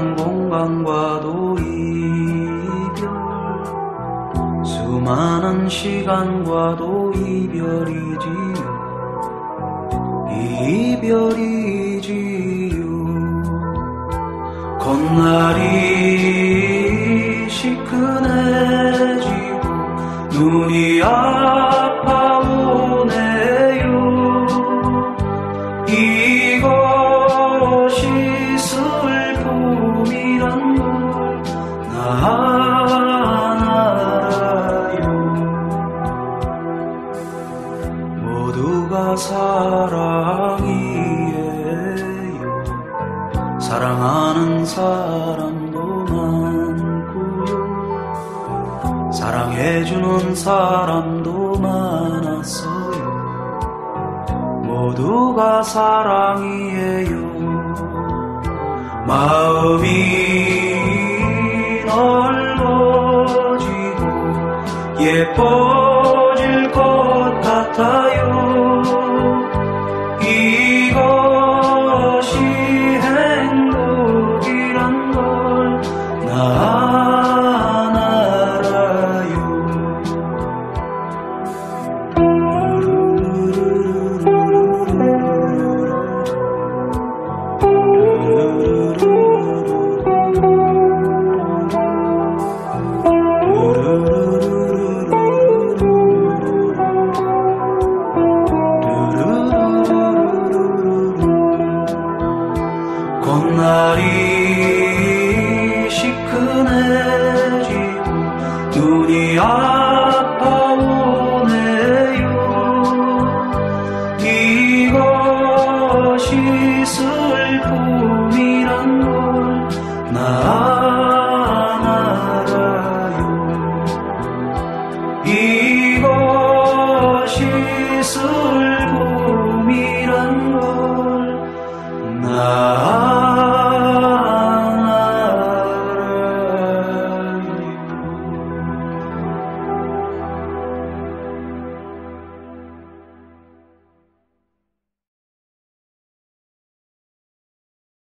수많은 공간과도 이별, 수많은 시간과도 이별이지요. 이별이지요. 겉날이 시큰해지고 눈이 아파오네요. 이것이 슬픔이란 걸 나 알아요. 모두가 사랑이에요. 사랑하는 사람도 많고요, 사랑해주는 사람도 많았어요. 모두가 사랑이에요. 마음이 넓어지고 예뻐질 것 같아요. 이것이 행복이란 걸 난 알아요. 겉날이 시큰해